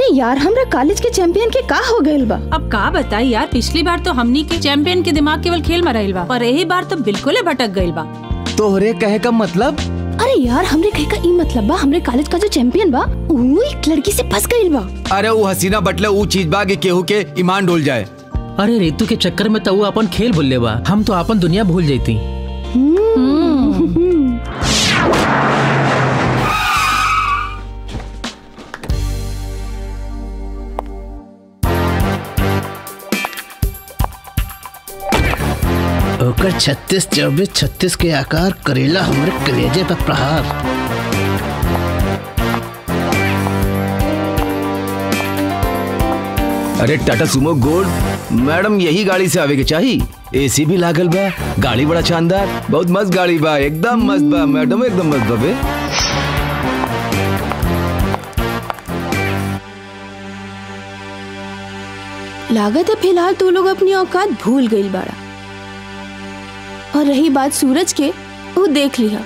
अरे यार हमरा कॉलेज के चैंपियन के का हो गइल बा। अब का बताई यार, पिछली बार तो हमनी के चैंपियन के दिमाग केवल खेल में रहल बा और यही बार तो बिल्कुल भटक गइल बा। तोहरे कहे का मतलब? अरे यार हमरे कहे का ई मतलब बा हमरे कॉलेज का जो चैंपियन बा वो एक लड़की से फंस गइल बा। अरे वो हसीना बटले वो चीज बा कि केहू के ईमान डोल जाए। अरे रितु के चक्कर में तो वो अपन खेल भूल ले बा, हम तो अपन दुनिया भूल जाती। ओकर 36 24 36 के आकार करेला हमरे कलेजे पर प्रहार। अरे टाटा सुमो गोल्ड मैडम यही गाड़ी से आवे के चाहिए। एसी भी लागल बा, गाड़ी बड़ा शानदार, बहुत मस्त गाड़ी बा, एकदम मस्त बा मैडम, एकदम मस्त बा बे। लागत है फिलहाल तू लोग अपनी औकात भूल गइल बाड़ा। और रही बात सूरज के, वो देख लिया।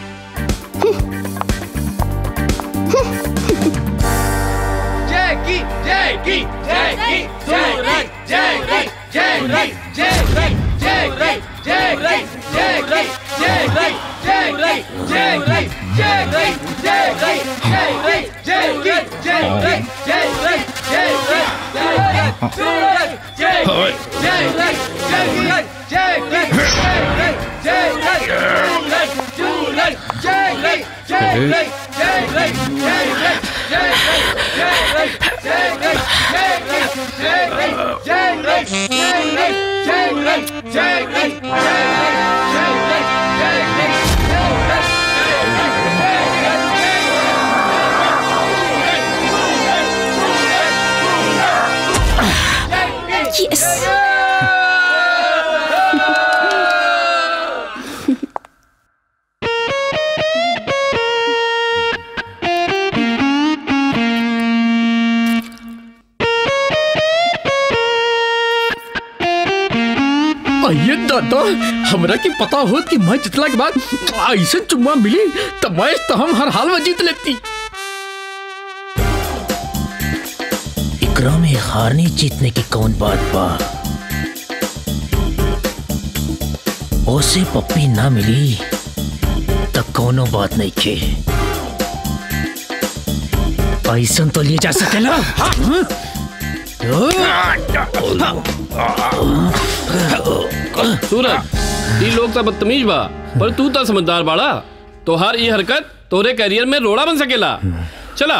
Yes. ये दादा हमरा के पता होत कि मैं जितला के बाद ऐसे चुम्मा मिली तो मैच तो हम हर हाल में जीत लेती। इकरा में हारने जीतने की कौन बात बा? ओसे पप्पी ना मिली तब कौनो बात नहीं के। ऐसा तो लिए जा सकेला। सूरज ये लोग तो बदतमीज बा पर तू तो समझदार बाड़ा। तोहार ये हरकत तोरे करियर में रोड़ा बन सकेला। चला